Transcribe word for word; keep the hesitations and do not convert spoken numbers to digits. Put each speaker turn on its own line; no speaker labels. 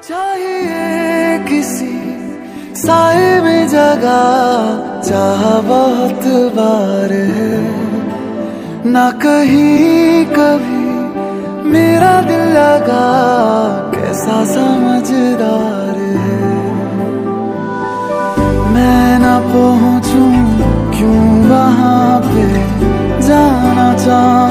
चाहिए किसी साए में जगह, चाह बहुत बार है, ना कहीं कभी मेरा दिल लगा, कैसा समझदार है। मैं ना पहुंचूं क्यों वहां पे, जाना चाह